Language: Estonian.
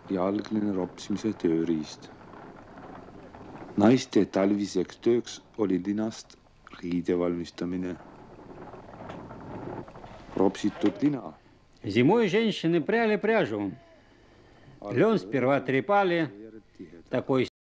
ja algne ropsimise tööriist. Naiste talviseks tööks oli linast riide valmistamine. Ропсиtud lina. Зимой женщины пряли пряжу. Лен сперва трепали, такой